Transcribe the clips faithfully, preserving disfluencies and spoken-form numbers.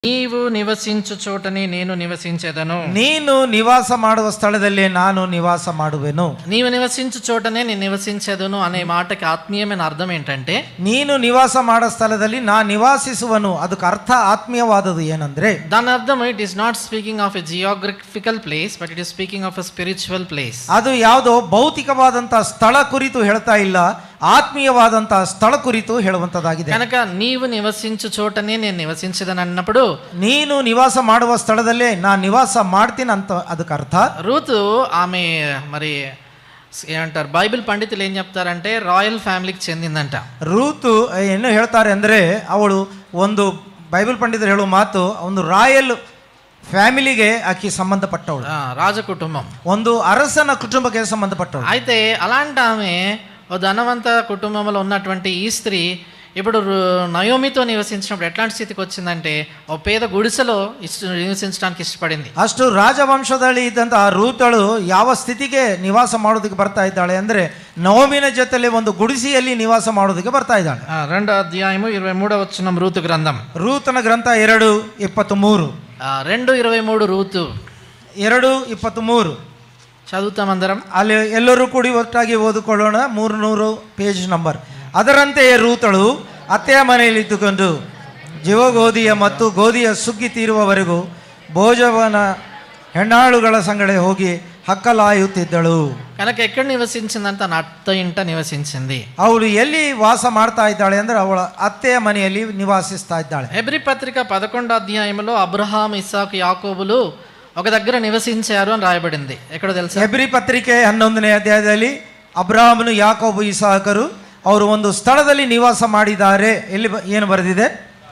ನೀವು ನಿವಸಿಂಚು ಚೋಟನೆ నేను నివసించెదను. ನೀನು ನಿವಾಸ ಮಾಡುವ ಸ್ಥಳದಲ್ಲಿ ನಾನು నివాಸ ಮಾಡುವೆನು. నీవు నివసించు చోటనే నేను నివసించెదను అనే మాటకి ఆత్మీయమైన అర్థం ఏంటంటే, ನೀನು ನಿವಾಸ ಮಾಡೋ ಸ್ಥಳದಲ್ಲಿ ನಾ ನಿವಾಸಿಸುವನು. ಅದಕ್ಕೆ ಅರ್ಥ ಆತ್ಮೀಯವಾದದ್ದು ಏನಂದ್ರೆ, దాని అర్థం it is not speaking of a geographical place, but it is speaking of a spiritual place. ಅದು ಯಾವುದೋ ಭೌತಿಕವಾದಂತಹ ಸ್ಥಳ ಕುರಿತು ಹೇಳ್ತಾ ಇಲ್ಲ, ಆತ್ಮೀಯವಾದಂತಹ ಸ್ಥಳ ಕುರಿತು ಹೇಳುವಂತದ್ದಾಗಿದೆ. కనుక నీవు నివసించు చోటనే నేను నివసించదని అన్నప్పుడు, ನೀನು నివాಸ ಮಾಡುವ ಸ್ಥಳದಲ್ಲೇ ನಾ ನಿವಾಸ ಮಾಡ್ತೀನಿ ಅಂತ ಅದಕ್ಕೆ ಅರ್ಥ. రూతు ఆమె మరి ఏమంటారు, బైబిల్ పండితులు ఏం చెప్తారంటే రాయల్ ఫ్యామిలీకి చెందిందంట. ರೂತು ಏನು ಹೇಳ್ತಾರೆ ಅಂದ್ರೆ, ಅವಳು ಒಂದು ಬೈಬಲ್ ಪಂಡಿತರು ಹೇಳುವ ಮಾತು, ಒಂದು ರಾಯಲ್ ಫ್ಯಾಮಿಲಿಗೆ ಆಕಿ ಸಂಬಂಧಪಟ್ಟವಳು, రాజ కుటుంబం, ಒಂದು ಅರಸನ ಕುಟುಂಬಕ್ಕೆ ಸಂಬಂಧಪಟ್ಟವಳು. అయితే అలాంటి ఆమె ఓ ధనవంత కుటుంబంలో ఉన్నటువంటి ఈ స్త్రీ ఇప్పుడు నయోమితో నివసించినప్పుడు ఎట్లాంటి స్థితికి వచ్చిందంటే, ఓ పేద గుడిసెలో ఇష్ట నివసించడానికి ఇష్టపడింది. ಅಷ್ಟು ರಾಜವಂಶದಲ್ಲಿ ಇದ್ದಂತಹ ರೂತಳು ಯಾವ ಸ್ಥಿತಿಗೆ ನಿವಾಸ ಮಾಡೋದಕ್ಕೆ ಬರ್ತಾ ಇದ್ದಾಳೆ ಅಂದ್ರೆ, ನವಮಿನ ಜೊತೆಲಿ ಒಂದು ಗುಡಿಸೆಯಲ್ಲಿ ನಿವಾಸ ಮಾಡೋದಕ್ಕೆ ಬರ್ತಾ ಇದ್ದಾಳೆ. రెండో అధ్యాయము ఇరవై మూడో వచనం రూతు గ్రంథం. ರೂತನ ಗ್ರಂಥ ಎರಡು ಇಪ್ಪತ್ತ್ ಮೂರು రెండు ఇరవై మూడు రూతు ಎರಡು ಇಪ್ಪತ್ತ್ ಮೂರು చదువుతాం అందరం. ಅಲ್ಲಿ ಎಲ್ಲರೂ ಕೂಡಿ ಒಟ್ಟಾಗಿ ಓದಿಕೊಳ್ಳೋಣ. ಮೂರು ನೂರು ಪೇಜ್ ನಂಬರ್. ಅದರಂತೆಯೇ ರೂತಳು ಅತ್ತೆಯ ಮನೆಯಲ್ಲಿ ಇದ್ದುಕೊಂಡು ಜೀವಗೋಧಿಯ ಮತ್ತು ಗೋಧಿಯ ಸುಗ್ಗಿ ತೀರುವವರೆಗೂ ಭೋಜವನ ಹೆಣ್ಣಾಳುಗಳ ಸಂಗಡ ಹೋಗಿ ಹಕ್ಕಲಾಯುತ್ತಿದ್ದಳು. కనుక ఎక్కడ నివసించిందంటే తన అత్త ఇంట నివసించింది. ಅವಳು ಎಲ್ಲಿ ವಾಸ ಮಾಡ್ತಾ ಇದ್ದಾಳೆ ಅಂದ್ರೆ, ಅವಳ ಅತ್ತೆಯ ಮನೆಯಲ್ಲಿ ನಿವಾಸಿಸ್ತಾ ಇದ್ದಾಳೆ. హెబ్రీ పత్రిక పదకొండో అధ్యాయంలో అబ్రహాం, ఇస్సాకు, యాకోబులు ఒక దగ్గర నివసించారు అని రాయబడింది. ఎక్కడో తెలుసా? ಹೆಬ್ರಿ ಪತ್ರಿಕೆ ಹನ್ನೊಂದನೇ ಅಧ್ಯಾಯದಲ್ಲಿ ಅಬ್ರಹಾಮನು, ಯಾಕೋಬು, ಇಸಾಕರು ಅವರು ಒಂದು ಸ್ಥಳದಲ್ಲಿ ನಿವಾಸ ಮಾಡಿದ್ದಾರೆ. ಎಲ್ಲಿ ಏನು ಬರೆದಿದೆ?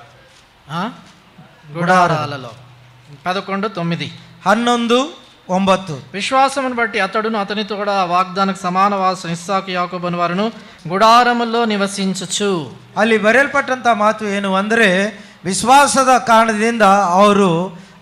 గుడారాలలో. పదకొండు తొమ్మిది ಹನ್ನೊಂದು ಒಂಬತ್ತು. విశ్వాసమును బట్టి అతడును అతనితో కూడా వాగ్దానకు సమాన వాసం ఇస్సాకు, యాకోబు వారును గుడారములో నివసించుచు. ಅಲ್ಲಿ ಬರೆಯಲ್ಪಟ್ಟಂತ ಮಾತು ಏನು ಅಂದ್ರೆ, ವಿಶ್ವಾಸದ ಕಾರಣದಿಂದ ಅವರು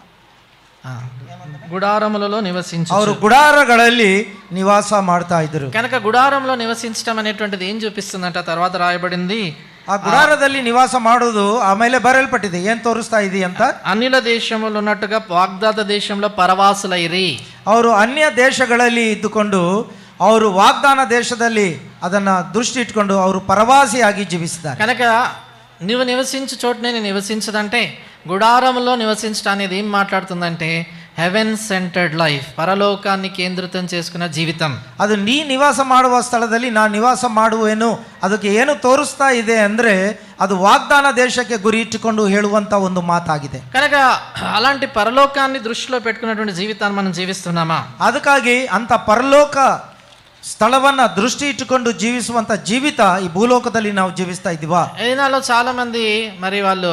గుడారములలో నివసించు, ಅವರು ಗುಡಾರಗಳಲ್ಲಿ ನಿವಾಸ ಮಾಡ್ತಾ ಇದ್ರು. కనుక గుడారంలో నివసించడం అనేటువంటిది ఏం చూపిస్తుందంట తర్వాత రాయబడింది, ಆ ಗುಡಾರದಲ್ಲಿ ನಿವಾಸ ಮಾಡೋದು ಆಮೇಲೆ ಬರೆಯಲ್ಪಟ್ಟಿದೆ. ಏನ್ ತೋರಿಸ್ತಾ ಇದೆ ಅಂತ, అన్యుల దేశంలో ఉన్నట్టుగా వాగ్దాత దేశంలో పరవాసులైరి. ಅವರು ಅನ್ಯ ದೇಶಗಳಲ್ಲಿ ಇದ್ದುಕೊಂಡು ಅವರು ವಾಗ್ದಾನ ದೇಶದಲ್ಲಿ ಅದನ್ನ ದೃಷ್ಟಿ ಇಟ್ಕೊಂಡು ಅವರು ಪರವಾಸಿಯಾಗಿ ಜೀವಿಸಿದ್ದಾರೆ. కనుక నువ్వు నివసించు చోటనే నేను నివసించదంటే, గుడారంలో నివసించడం అనేది ఏం మాట్లాడుతుందంటే హెవెన్ సెంటర్డ్ లైఫ్, పరలోకాన్ని కేంద్రితం చేసుకున్న జీవితం. ಅದು ನೀ ನಿವಾಸ ಮಾಡುವ ಸ್ಥಳದಲ್ಲಿ ನಾ ನಿವಾಸ ಮಾಡುವೇನು, ಅದಕ್ಕೆ ಏನು ತೋರಿಸ್ತಾ ಇದೆ ಅಂದ್ರೆ, ಅದು ವಾಗ್ದಾನ ದೇಶಕ್ಕೆ ಗುರಿ ಇಟ್ಟುಕೊಂಡು ಹೇಳುವಂತ ಒಂದು ಮಾತಾಗಿದೆ. కనుక అలాంటి పరలోకాన్ని దృష్టిలో పెట్టుకున్నటువంటి జీవితాన్ని మనం జీవిస్తున్నామా? ಅದಕ್ಕಾಗಿ ಅಂತ ಪರಲೋಕ ಸ್ಥಳವನ್ನ ದೃಷ್ಟಿ ಇಟ್ಟುಕೊಂಡು ಜೀವಿಸುವಂತ ಜೀವಿತ ಈ ಭೂಲೋಕದಲ್ಲಿ ನಾವು ಜೀವಿಸ್ತಾ ಇದ್ದೀವಾ? ఏనాలో చాలా మంది మరి వాళ్ళు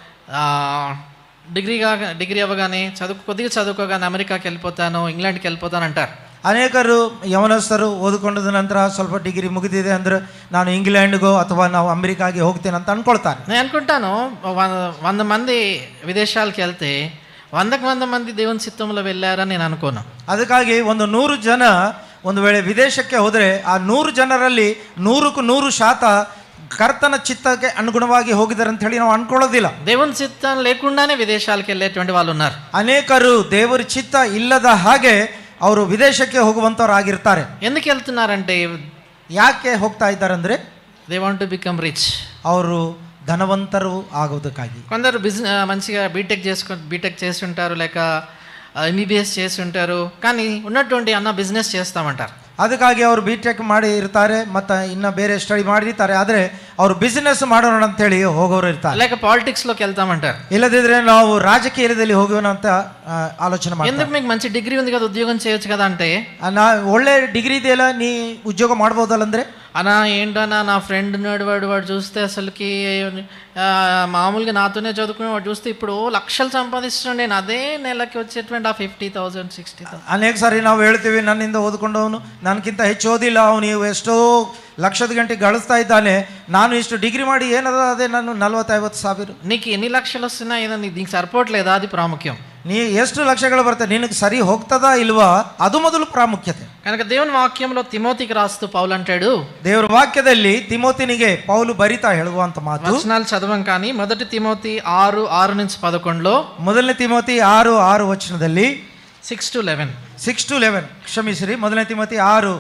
డిగ్రీగా డిగ్రీ అవ్వగానే చదువు కొద్దిగా చదువుకోగానే అమెరికాకి వెళ్ళిపోతాను, ఇంగ్లాండ్కి వెళ్ళిపోతాను అంటారు. ಅನೇಕರು ಯವನಸ್ಥರು ಓದಿಕೊಂಡ ನಂತರ ಸ್ವಲ್ಪ ಡಿಗ್ರಿ ಮುಗಿದಿದೆ ಅಂದ್ರೆ ನಾನು ಇಂಗ್ಲೆಂಡ್ಗೋ ಅಥವಾ ನಾವು ಅಮೆರಿಕಾಗೆ ಹೋಗ್ತೇನೆ ಅಂತ ಅನ್ಕೊಳ್ತಾರೆ. నేను అనుకుంటాను వంద మంది విదేశాలకు వెళ్తే వందకు వంద మంది దేవుని చిత్తంలో వెళ్ళారని నేను అనుకోను. ಅದಕ್ಕಾಗಿ ಒಂದು ನೂರು ಜನ ಒಂದು ವೇಳೆ ವಿದೇಶಕ್ಕೆ ಹೋದರೆ ಆ ನೂರು ಜನರಲ್ಲಿ ನೂರಕ್ಕೂ ನೂರು ಶಾತ ಕರ್ತನ ಚಿತ್ತಕ್ಕೆ ಅನುಗುಣವಾಗಿ ಹೋಗಿದ್ದಾರೆ ಅಂತ ಹೇಳಿ ನಾವು ಅನ್ಕೊಳ್ಳೋದಿಲ್ಲ. దేవుని చిత్తం లేకుండానే విదేశాలకు వెళ్ళేటువంటి వాళ్ళు ఉన్నారు. ಅನೇಕರು ದೇವರ ಚಿತ್ತ ಇಲ್ಲದ ಹಾಗೆ ಅವರು ವಿದೇಶಕ್ಕೆ ಹೋಗುವಂತವ್ರು ಆಗಿರ್ತಾರೆ. ఎందుకు వెళ్తున్నారంటే, ಯಾಕೆ ಹೋಗ್ತಾ ಇದ್ದಾರೆ ಅಂದ್ರೆ, they want to become rich. ಅವರು ధనవంತರು ಆಗೋದಕ್ಕಾಗಿ. కొందరు బిజినెస్ మంచిగా బీటెక్ చేసుకు బీటెక్ చేసి ఉంటారు, లేక ఎంబీబీఎస్ చేసి ఉంటారు, కానీ ఉన్నటువంటి అన్న బిజినెస్ చేస్తామంటారు. ಅದಕ್ಕಾಗಿ ಅವರು ಬಿ ಟೆಕ್ ಮಾಡಿ ಇರ್ತಾರೆ, ಮತ್ತು ಇನ್ನು ಬೇರೆ ಸ್ಟಡಿ ಮಾಡಿರ್ತಾರೆ, ಆದರೆ ಅವರು ಬಿಸ್ನೆಸ್ ಮಾಡೋಣ ಅಂತೇಳಿ ಹೋಗೋರು ಇರ್ತಾರೆ. లేక పాలిటిక్స్ లోకి వెళ్తామంటారు, ಇಲ್ಲದಿದ್ರೆ ನಾವು ರಾಜಕೀಯದಲ್ಲಿ ಹೋಗೋಣ ಅಂತ ಆಲೋಚನೆ ಮಾಡ್ತಾರೆ. ఎందుకు మీకు మంచి డిగ్రీ ఉంది కదా, ఉద్యోగం చేయొచ్చు కదా అంటే, ನಾ ಒಳ್ಳೆ ಡಿಗ್ರಿ ಇದೆಯಲ್ಲ, ನೀ ಉದ್ಯೋಗ ಮಾಡ್ಬೋದಲ್ಲ ಅಂದ್ರೆ, అన్నా ఏంటన్నా నా ఫ్రెండ్ ఉన్నాడు, వాడు వాడు చూస్తే అసలుకి మామూలుగా నాతోనే చదువుకుని వాడు చూస్తే ఇప్పుడు లక్షలు సంపాదిస్తున్నాడు, నేను అదే నెలకి వచ్చేటువంటి ఆ ఫిఫ్టీ థౌసండ్ ಸಿಕ್ಸ್ಟಿ థౌసಂಡ್. ಅನೇಕ ಸಾರಿ ನಾವು ಹೇಳ್ತೀವಿ, ನನ್ನಿಂದ ಓದ್ಕೊಂಡವನು ನನಗಿಂತ ಹೆಚ್ಚು ಓದಿಲ್ಲ, ಅವನು ಎಷ್ಟೋ ಲಕ್ಷದ ಗಂಟೆ ಗಳಿಸ್ತಾ ಇದ್ದಾನೆ, ನಾನು ಇಷ್ಟು ಡಿಗ್ರಿ ಮಾಡಿ ಏನದ ಅದೇ ನಾನು ನಲ್ವತ್ತೈವತ್ತು ಸಾವಿರ. నీకు ఎన్ని లక్షలు వస్తున్నా ఏదో నీకు సరిపోవట్లేదా, అది ప్రాముఖ్యం. ನೀ ಎಷ್ಟು ಲಕ್ಷಗಳು ಬರ್ತದೆ, ನಿನಗೆ ಸರಿ ಹೋಗ್ತದಾ ಇಲ್ವಾ ಅದು ಮೊದಲು ಪ್ರಾಮುಖ್ಯತೆ. కనుక దేవుని వాక్యంలో తిమోతికి రాస్తూ పౌలు అంటాడు, ದೇವರ ವಾಕ್ಯದಲ್ಲಿ తిమోతిನಿಗೆ పౌలు ಬರಿತಾ ಹೇಳುವಂತ ಮಾತು, వచనాలు చదవం కానీ మొదటి తిమోతి ఆరు ఆరు నుంచి పదకొండులో, ಮೊದಲನೇ ತಿಮೋತಿ ಆರು ಆರು ವಚನದಲ್ಲಿ six to eleven six to eleven ಕ್ಷಮಿಸಿರಿ ಮೊದಲನೇ ತಿಮೋತಿ ಆರು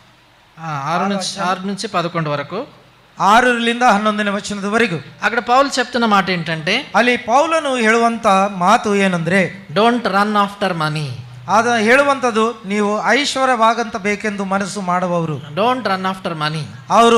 ఆరు నుంచి ఆరు నుంచి పదకొండు వరకు, ಆರರಿಂದ ಹನ್ನೊಂದನೇ ವಚನದವರೆಗೂ అక్కడ పౌలు చెప్తున్న మాట ఏంటంటే, ಅಲ್ಲಿ ಪೌಲನು ಹೇಳುವಂತ ಮಾತು ಏನಂದ್ರೆ, డోంట్ రన్ ఆఫ్టర్ మనీ. ಅದ ಹೇಳುವಂಥದ್ದು, ನೀವು ಐಶ್ವರ್ಯವಾಗಂತ ಬೇಕೆಂದು ಮನಸ್ಸು ಮಾಡುವವರು, డోంట్ రన్ ఆఫ్టర్ మనీ. ಅವರು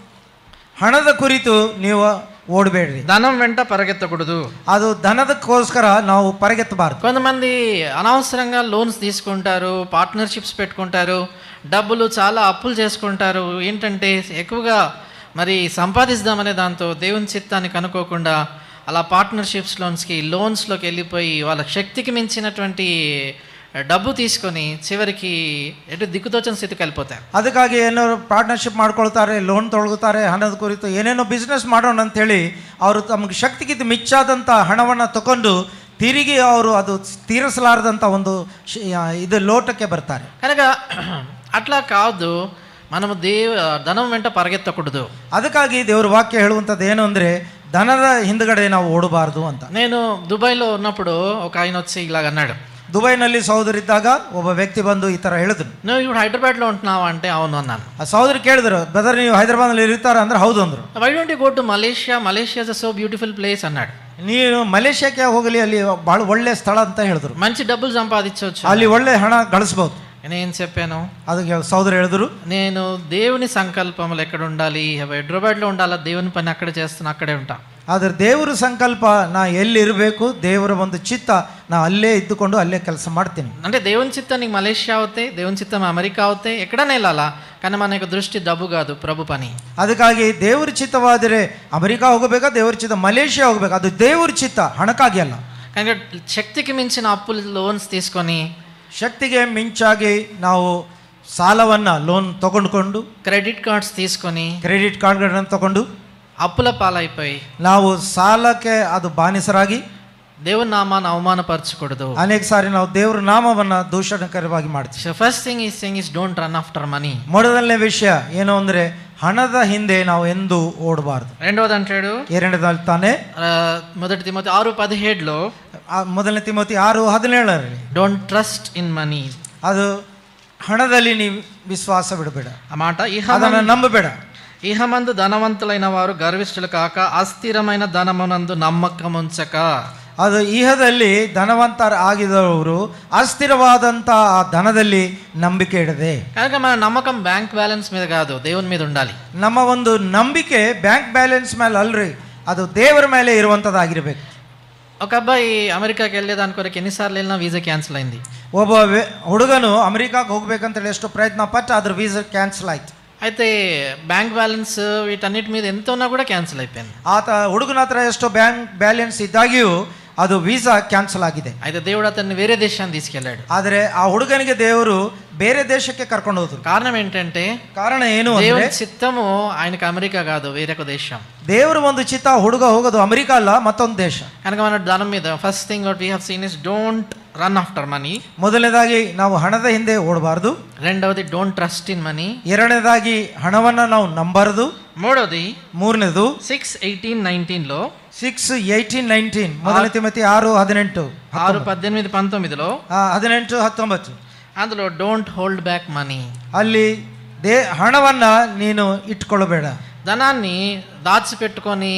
ಹಣದ ಕುರಿತು ನೀವು ಓಡಬೇಡ್ರಿ, ధనం వెంట పరిగెత్తకూడదు. ಅದು ಧನದಕ್ಕೋಸ್ಕರ ನಾವು ಪರಿಗೆತ್ತಬಾರದು. కొంతమంది అనవసరంగా లోన్స్ తీసుకుంటారు, పార్ట్నర్షిప్స్ పెట్టుకుంటారు, డబ్బులు చాలా అప్పులు చేసుకుంటారు. ఏంటంటే ఎక్కువగా మరి సంపాదిద్దామనే దాంతో దేవుని చిత్తాన్ని కనుక్కోకుండా అలా పార్ట్నర్షిప్స్ లోన్స్కి లోన్స్లోకి వెళ్ళిపోయి వాళ్ళ శక్తికి మించినటువంటి డబ్బు తీసుకొని చివరికి ఎటు దిక్కుతోచని స్థితికి వెళ్ళిపోతారు. ಅದಕ್ಕಾಗಿ ಏನೋ ಪಾರ್ಟ್ನರ್ಶಿಪ್ ಮಾಡ್ಕೊಳ್ತಾರೆ, ಲೋನ್ ತೊಗೊಳ್ತಾರೆ, ಹಣದ ಕುರಿತು ಏನೇನೋ ಬಿಸ್ನೆಸ್ ಮಾಡೋಣ ಅಂತೇಳಿ ಅವರು ತಮಗೆ ಶಕ್ತಿಗಿಂತ ಮಿಚ್ಚಾದಂಥ ಹಣವನ್ನು ತಗೊಂಡು ತಿರುಗಿ ಅವರು ಅದು ತೀರಿಸಲಾರದಂಥ ಒಂದು ಇದು ಲೋಟಕ್ಕೆ ಬರ್ತಾರೆ. కనుక అట్లా కాదు, మనము దేవ ధనం వెంట పరిగెత్తకూడదు. ಅದಕ್ಕಾಗಿ ದೇವರ ವಾಕ್ಯ ಹೇಳುವಂಥದ್ದು ಏನು ಅಂದರೆ, ಧನದ ಹಿಂದ್ಗಡೆ ನಾವು ಓಡಬಾರ್ದು ಅಂತ. నేను దుబాయ్లో ఉన్నప్పుడు ఒక ఆయన వచ్చి ఇలాగ అన్నాడు. ದುಬೈನಲ್ಲಿ ಸಹೋದರಿದ್ದಾಗ ಒಬ್ಬ ವ್ಯಕ್ತಿ ಬಂದು ಈ ಥರ ಹೇಳಿದ್ರು, నువ్వు ఇప్పుడు హైదరాబాద్లో ఉంటున్నావా అంటే అవును అన్నాను. ಆ ಸಹೋದರಿ ಕೇಳಿದ್ರು, ಬ್ರದರ್ ನೀವು ಹೈದರಾಬಾದ್ನಲ್ಲಿ ಇರ್ತಾರ ಅಂದ್ರೆ ಹೌದು ಅಂದರು. Why don't you go to Malaysia, Malaysia is so beautiful place అన్నాడు. ನೀನು ಮಲೇಷ್ಯಾಕ್ಕೆ ಹೋಗಲಿ, ಅಲ್ಲಿ ಭಾಳ ಒಳ್ಳೆ ಸ್ಥಳ ಅಂತ ಹೇಳಿದ್ರು, మంచి డబ్బులు సంపాదించవచ్చు, ಅಲ್ಲಿ ಒಳ್ಳೆ ಹಣ ಗಳಿಸ್ಬೋದು. నేను చెప్పాను, ಅದಕ್ಕೆ ಸಹೋದರಿ ಹೇಳಿದ್ರು, నేను దేవుని సంకల్పములు ఎక్కడ ఉండాలి, హైదరాబాద్లో ఉండాలా, దేవుని పని అక్కడ చేస్తున్నా అక్కడే ఉంటా. ಆದರೆ ದೇವರ ಸಂಕಲ್ಪ ನಾ ಎಲ್ಲಿರಬೇಕು, ದೇವರ ಒಂದು ಚಿತ್ತ ನಾ ಅಲ್ಲೇ ಇದ್ದುಕೊಂಡು ಅಲ್ಲೇ ಕೆಲಸ ಮಾಡ್ತೀನಿ. అంటే దేవుని చిత్తం నీకు మలేషియా అవుతాయి, దేవుని చిత్తం అమెరికా అవుతాయి, ఎక్కడనే వెళ్ళాలా, కానీ మన యొక్క దృష్టి డబ్బు కాదు, ప్రభు పని. ಅದಕ್ಕಾಗಿ ದೇವರ ಚಿತ್ತವಾದರೆ ಅಮೆರಿಕಾ ಹೋಗಬೇಕಾ, ದೇವರ ಚಿತ್ತ ಮಲೇಷ್ಯಾ ಹೋಗ್ಬೇಕು, ಅದು ದೇವರ ಚಿತ್ತ, ಹಣಕ್ಕಾಗಿ ಅಲ್ಲ. కనుక శక్తికి మించిన అప్పులు లోన్స్ తీసుకొని, ಶಕ್ತಿಗೆ ಮಿಂಚಾಗಿ ನಾವು ಸಾಲವನ್ನು ಲೋನ್ ತಗೊಂಡುಕೊಂಡು, క్రెడిట్ కార్డ్స్ తీసుకొని, ಕ್ರೆಡಿಟ್ ಕಾರ್ಡ್ಗಳನ್ನು ತಗೊಂಡು అప్పుల పాలైపోయి ನಾವು ಸಾಲಕ್ಕೆ ಅದು ಬಾನಿಸರಾಗಿ దేవుని నామాన్ని అవమానపరచకూడదు. ಅನೇಕ ಸಾರಿ ನಾವು ದೇವರ ನಾಮವನ್ನು ದೂಷಣಕರವಾಗಿ ಮಾಡ್ತೀವಿ. So first thing is thing is don't run after money. ಮೊದಲನೇ ವಿಷಯ ಏನು ಅಂದರೆ, ಹಣದ ಹಿಂದೆ ನಾವು ಎಂದೂ ಓಡಬಾರ್ದು. రెండవది అంటాడు, ಎರಡನೇದಲ್ಲಿ ತಾನೆ మొదటి తిమోతి ఆరు పదిహేడులో, ಮೊದಲನೇ ತಿಮೋತಿ ಆರು ಹದಿನೇಳರಲ್ಲಿ డోంట్ ట్రస్ట్ ఇన్ మనీ. ಅದು ಹಣದಲ್ಲಿ ನೀವು ವಿಶ್ವಾಸ ಬಿಡಬೇಡ, ఆ మాట ಅದನ್ನು ನಂಬಬೇಡ. ఇహమందు ధనవంతులైన వారు గర్విష్ఠులు కాక అస్థిరమైన ధనమునందు నమ్మకం ఉంచక. ಅದು ಇಹದಲ್ಲಿ ಧನವಂತರ ಆಗಿದವರು ಅಸ್ಥಿರವಾದಂಥ ಆ ಧನದಲ್ಲಿ ನಂಬಿಕೆ ಇಡದೆ. కనుక మన నమ్మకం బ్యాంక్ బ్యాలెన్స్ మీద కాదు, దేవుని మీద ఉండాలి. ನಮ್ಮ ಒಂದು ನಂಬಿಕೆ ಬ್ಯಾಂಕ್ ಬ್ಯಾಲೆನ್ಸ್ ಮೇಲೆ ಅಲ್ರಿ, ಅದು ದೇವರ ಮೇಲೆ ಇರುವಂಥದ್ದಾಗಿರ್ಬೇಕು. ఒక అబ్బాయి అమెరికాకి వెళ్ళేదాని కొరకు ఎన్నిసార్లు వెళ్ళినా వీసా క్యాన్సిల్ అయింది. ಒಬ್ಬ ಹುಡುಗನು ಅಮೆರಿಕಾಗೆ ಹೋಗ್ಬೇಕಂತೇಳಿ ಎಷ್ಟು ಪ್ರಯತ್ನ ಪಟ್ಟು ಅದ್ರ ವೀಸಾ ಕ್ಯಾನ್ಸಲ್ ಆಯ್ತು. అయితే బ్యాంక్ బ్యాలెన్స్ వీటన్నిటి మీద ఎంత ఉన్నా కూడా క్యాన్సిల్ అయిపోయింది. ಆತ ಹುಡುಗನ ಹತ್ರ ಎಷ್ಟೋ ಬ್ಯಾಂಕ್ ಬ್ಯಾಲೆನ್ಸ್ ಇದ್ದಾಗಿಯೂ ಅದು ವೀಸಾ ಕ್ಯಾನ್ಸಲ್ ಆಗಿದೆ. అయితే దేవుడు అతన్ని వేరే దేశాన్ని తీసుకెళ్ళాడు. ಆದರೆ ಆ ಹುಡುಗನಿಗೆ ದೇವರು ಬೇರೆ ದೇಶಕ್ಕೆ ಕರ್ಕೊಂಡು ಹೋದ್ರು. కారణం ఏంటంటే, ಕಾರಣ ಏನು దేవుని ಅಂದ್ರೆ, చిత్తము ఆయనకు అమెరికా కాదు, వేరొక దేశం. ದೇವರ ಒಂದು ಚಿತ್ತ ಹುಡುಗ ಹೋಗೋದು ಅಮೆರಿಕಾ ಅಲ್ಲ, ಮತ್ತೊಂದು ದೇಶ. కనుక మన ధనం మీద first thing what we have seen is don't run after money. ಮೊದಲನೇದಾಗಿ ನಾವು ಹಣದ ಹಿಂದೆ ಓಡಬಾರ್ದು. రెండవది డోంట్ ట్రస్ట్ ఇన్ మనీ. ಎರಡನೇದಾಗಿ ಹಣವನ್ನು ನಾವು ನಂಬಾರದು. మూడవది ಮೂರನೇದು సిక్స్ ఎయిటీన్ నైన్టీన్ లో, ಸಿಕ್ಸ್ ಏಯ್ಟೀನ್ ನೈನ್ಟೀನ್ ಮೊದಲನೇ ತಿಮೋತಿ ಆರು ಹದಿನೆಂಟು ఆరు పద్దెనిమిది పంతొమ్మిదిలో, ಹದಿನೆಂಟು ಹತ್ತೊಂಬತ್ತು అందులో డోంట్ హోల్డ్ బ్యాక్ మనీ. ಅಲ್ಲಿ ದೇ ಹಣವನ್ನು ನೀನು ಇಟ್ಕೊಳ್ಳಬೇಡ, ధనాన్ని దాచిపెట్టుకొని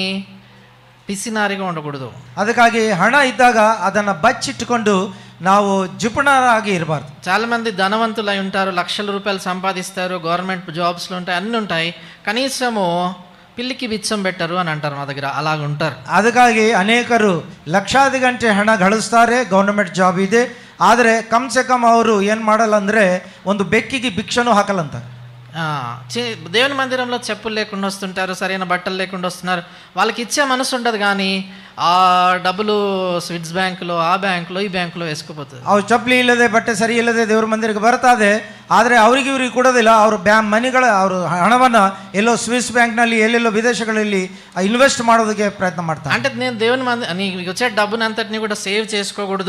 పిసినారిగా ఉండకూడదు. ಅದಕ್ಕಾಗಿ ಹಣ ಇದ್ದಾಗ ಅದನ್ನು ಬಚ್ಚಿಟ್ಟುಕೊಂಡು ನಾವು ಜಿಪುಣರಾಗಿ ಇರಬಾರ್ದು. చాలా మంది ధనవంతులు అయి ఉంటారు, లక్షల రూపాయలు సంపాదిస్తారు, గవర్నమెంట్ జాబ్స్లో ఉంటాయి, అన్నీ ఉంటాయి, కనీసము పిల్లికి బిచ్చం పెట్టరు అని అంటారు మా దగ్గర, అలాగ ఉంటారు. ಅದಕ್ಕಾಗಿ ಅನೇಕರು ಲಕ್ಷಾದಿ ಗಂಟೆ ಹಣ ಗಳಿಸ್ತಾರೆ, ಗೌರ್ಮೆಂಟ್ ಜಾಬ್ ಇದೆ, ಆದರೆ ಕಮ್ ಸೆ ಕಮ್ ಅವರು ಏನು ಮಾಡಲ್ಲ ಅಂದರೆ ಒಂದು ಬೆಕ್ಕಿಗೆ ಭಿಕ್ಷನೂ ಹಾಕಲ್ಲಂತ. దేవుని మందిరంలో చెప్పులు లేకుండా వస్తుంటారు, సరైన బట్టలు లేకుండా వస్తున్నారు, వాళ్ళకి ఇచ్చే మనసు ఉండదు, కానీ ఆ డబ్బులు స్విట్స్ బ్యాంకులో, ఆ బ్యాంకులో, ఈ బ్యాంకులో వేసుకుపోతుంది. ಅವ್ರು ಚಪ್ಪಲಿ ಇಲ್ಲದೆ ಬಟ್ಟೆ ಸರಿ ಇಲ್ಲದೆ ದೇವ್ರ ಮಂದಿರಕ್ಕೆ ಬರ್ತದೆ, ಆದರೆ ಅವ್ರಿಗೆ ಇವ್ರಿಗೆ ಕೊಡೋದಿಲ್ಲ. ಅವರು ಬ್ಯಾ ಮನಿಗಳ ಅವರು ಹಣವನ್ನು ಎಲ್ಲೋ ಸ್ವಿಸ್ ಬ್ಯಾಂಕ್ನಲ್ಲಿ ಎಲ್ಲೆಲ್ಲೋ ವಿದೇಶಗಳಲ್ಲಿ ఇన్వెస్ట్ ಮಾಡೋದಕ್ಕೆ ಪ್ರಯತ್ನ ಮಾಡ್ತಾರೆ. అంటే నేను దేవుని మంది నీకు వచ్చే డబ్బుని అంతటిని కూడా సేవ్ చేసుకోకూడదు,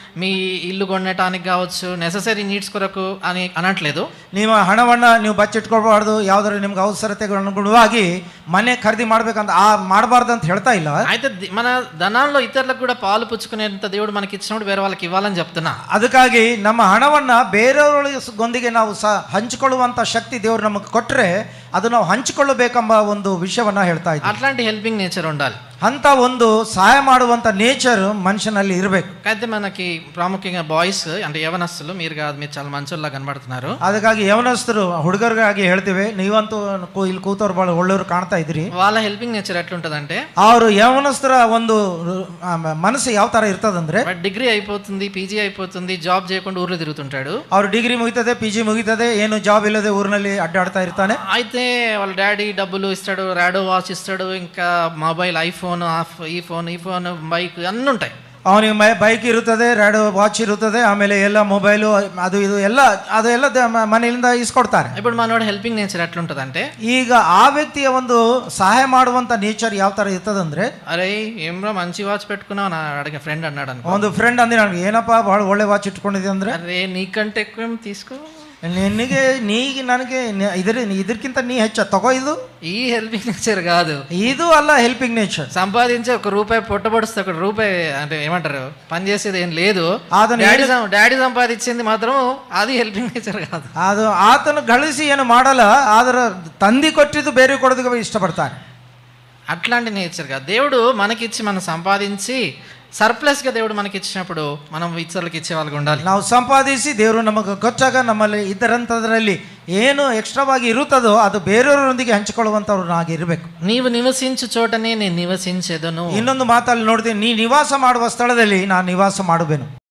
మీ ఇల్లు కొనటానికి కావచ్చు, నెససరీ నీడ్స్ కొరకు అని అనట్లేదు. ನಿಮ್ಮ ಹಣವನ್ನು ನೀವು ಬಚ್ಚಿಟ್ಕೊಳ್ಬಾರ್ದು, ಯಾವ್ದಾದ್ರು ನಿಮ್ಗೆ ಅವಸರತೆಗೆ ಅನುಗುಣವಾಗಿ ಮನೆ ಖರೀದಿ ಮಾಡ್ಬೇಕಂತ ಆ ಮಾಡಬಾರ್ದು ಅಂತ ಹೇಳ್ತಾ ಇಲ್ಲ. అయితే మన ధనంలో ఇతరులకు కూడా పాలు పుచ్చుకునేంత దేవుడు మనకి ఇచ్చినప్పుడు వేరే వాళ్ళకి ఇవ్వాలని చెప్తున్నా. ಅದಕ್ಕಾಗಿ ನಮ್ಮ ಹಣವನ್ನ ಬೇರೆಯವರೊಂದಿಗೆ ನಾವು ಸಹ ಹಂಚಿಕೊಳ್ಳುವಂತ ಶಕ್ತಿ ದೇವರು ನಮಗೆ ಕೊಟ್ಟರೆ ಅದು ನಾವು ಹಂಚಿಕೊಳ್ಳಬೇಕೆಂಬ ಒಂದು ವಿಷಯವನ್ನ ಹೇಳ್ತಾ ಇದ್ದೀವಿ. అట్లాంటి హెల్పింగ్ నేచర్ ఉండాలి. ಅಂತ ಒಂದು ಸಹಾಯ ಮಾಡುವಂತ ನೇಚರ್ ಮನುಷ್ಯನಲ್ಲಿ ಇರಬೇಕು. అయితే మనకి ప్రాముఖ్యంగా బాయ్స్ అంటే యవనస్తులు, మీరు కాదు, మీరు చాలా మంచోళ్ళ కనబడుతున్నారు. ಅದಕ್ಕಾಗಿ ಯವನಸ್ಥರು ಹುಡುಗರಿಗಾಗಿ ಹೇಳ್ತೀವಿ, ನೀವಂತೂ ಇಲ್ಲಿ ಕೂತವ್ರು ಬಹಳ ಒಳ್ಳೆಯವರು ಕಾಣ್ತಾ ಇದ್ರಿ. వాళ్ళ హెల్పింగ్ నేచర్ ఎట్లుంటదంటే, ಅವರು ಯವನಸ್ಥರ ಒಂದು ಮನಸ್ಸು ಯಾವ ತರ ಇರ್ತದಂದ್ರೆ, డిగ్రీ అయిపోతుంది, పీజీ అయిపోతుంది, జాబ్ చేయకుండా ఊర్లో తిరుగుతుంటాడు. ಅವ್ರು ಡಿಗ್ರಿ ಮುಗಿತದೆ, ಪಿ ಜಿ ಮುಗಿತದೆ, ಏನು ಜಾಬ್ ಇಲ್ಲದೆ ಊರಿನಲ್ಲಿ ಅಡ್ಡಾಡ್ತಾ ಇರ್ತಾನೆ. అయితే వాళ్ళ డాడీ డబ్బులు ఇస్తాడు, రాడో వాచ్ ఇస్తాడు, ఇంకా మొబైల్, ఐఫోన్, ఈ ఫోన్ ఈ ఫోన్ బైక్ అన్నీ ఉంటాయి. ಅವನಿಗೆ ಬೈಕ್ ಇರುತ್ತದೆ, ರ್ಯಾಡೋ ವಾಚ್ ಇರುತ್ತದೆ, ಆಮೇಲೆ ಎಲ್ಲ ಮೊಬೈಲು ಅದು ಇದು ಎಲ್ಲ ಅದು ಎಲ್ಲ ಮನೆಯಿಂದ ಇಸ್ಕೊಡ್ತಾರೆ. ఇప్పుడు మనోడు హెల్పింగ్ నేచర్ ఎట్లుంటదంటే, ಈಗ ಆ ವ್ಯಕ್ತಿಯ ಒಂದು ಸಹಾಯ ಮಾಡುವಂತ ನೇಚರ್ ಯಾವ ತರ ಇರ್ತದಂದ್ರೆ, అరే ఏమ్రా మంచి వాచ్ పెట్టుకున్నావు నా అడిగే ఫ్రెండ్ అన్నాడు అనుకో. ಒಂದು ಫ್ರೆಂಡ್ ಅಂದಿ ನನಗೆ, ಏನಪ್ಪಾ ಬಹಳ ಒಳ್ಳೆ ವಾಚ್ ಇಟ್ಕೊಂಡಿದೆ ಅಂದ್ರೆ, అరే నీకంటే ఎక్కువ ఏం తీసుకో, ನಿನಗೆ ನೀ ನನಗೆ ಇದ್ರ ಇದಕ್ಕಿಂತ ನೀ ಹೆಚ್ಚ ತಗೋ. ಇದು ఈ హెల్పింగ్ నేచర్ కాదు, ಇದು అಲ್ಲ హెల్పింగ్ నేచర్. సంపాదించి ఒక రూపాయి పొట్టబడిస్తే ఒక రూపాయి అంటే ఏమంటారు పని చేసేది ఏం లేదు. ಅದನ್ನ డాడీ డాడీ సంపాదించింది మాత్రం అది హెల్పింగ్ నేచర్ కాదు. ಅದು ಆತನು ಗಳಿಸಿ ಏನು ಮಾಡಲ್ಲ, ಆದ್ರೆ ತಂದಿ ಕೊಟ್ಟಿದ್ದು ಬೇರೆ ಕೊಡೋದಕ್ಕೆ ಇಷ್ಟಪಡ್ತಾನೆ. అట్లాంటి నేచర్ కాదు. దేవుడు మనకిచ్చి మనం సంపాదించి ಸರ್ಪ್ಲಸ್ ಗೆ దేవుడు మనకి ఇచ్చినప్పుడు మనం ఇతరులకు ఇచ్చే వాళ్ళగా ఉండాలి. ನಾವು ಸಂಪಾದಿಸಿ ದೇವರು ನಮಗೆ ಕೊಟ್ಟಾಗ ನಮ್ಮಲ್ಲಿ ಇದರಂತದ್ರಲ್ಲಿ ಏನು ಎಕ್ಸ್ಟ್ರಾವಾಗಿ ಇರುತ್ತದೋ ಅದು ಬೇರೆಯವರೊಂದಿಗೆ ಹಂಚಿಕೊಳ್ಳುವಂತವ್ರು ಹಾಗೆ ಇರಬೇಕು. ನೀವು ನಿವಸಿಂಚು ಚೋಟನೆ నేను నివసించెదను. ಇನ್ನೊಂದು ಮಾತಲ್ಲಿ ನೋಡ್ತೀನಿ, ನೀ ನಿವಾಸ ಮಾಡುವ ಸ್ಥಳದಲ್ಲಿ ನಾನು ನಿವಾಸ ಮಾಡುವೆನು.